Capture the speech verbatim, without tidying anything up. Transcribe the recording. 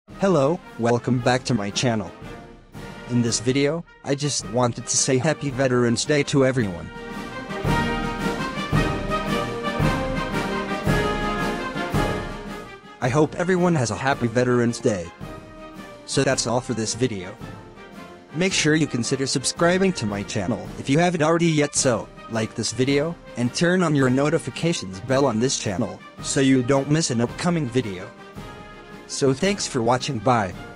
Hello, welcome back to my channel. In this video, I just wanted to say Happy Veterans Day to everyone. I hope everyone has a happy Veterans Day. So that's all for this video. Make sure you consider subscribing to my channel if you haven't already yet, so like this video, and turn on your notifications bell on this channel, so you don't miss an upcoming video. So thanks for watching, bye.